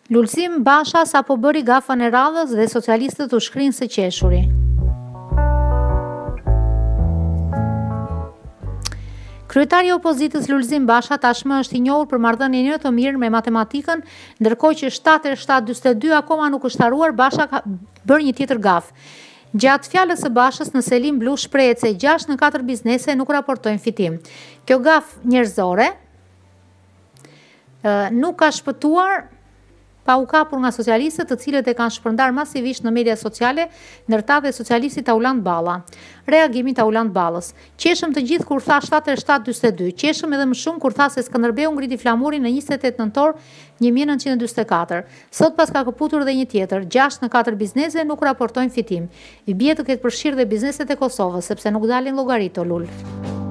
Lulzim Basha sapo bëri gafën e radhës dhe socialistët u shkrinë së qeshuri. Kryetari i opozitës Lulzim Basha tashmë është i njohur për marrëdhënien jo të mirë me matematikën, ndërkohë që 7/7/42 akoma nuk është haruar. Basha ka bërë një tjetër gafë. Gjatë fjalës së Bashës në Selim Blu shprehet se 6 në 4 biznese nuk raportojnë fitim. Kjo gafë njerëzore nuk ka shpëtuar pa u kapur nga socialistët, të cilët e kanë shpërndar masivisht në media sociale, ndërta dhe socialisti Taulant Balla. Reagimi Taulant Ballës. Qeshëm të gjithë kur tha 7/7/42, qeshëm edhe më shumë kur tha se Skëndërbeu ngriti flamurin në 28 Nëntor 1944. Sot paska këputur dhe një tjetër, 6 në 4 biznese nuk raportojnë fitim. I bie të ketë përfshirë dhe bizneset e Kosovës, sepse nuk dalin llogaritë o lul.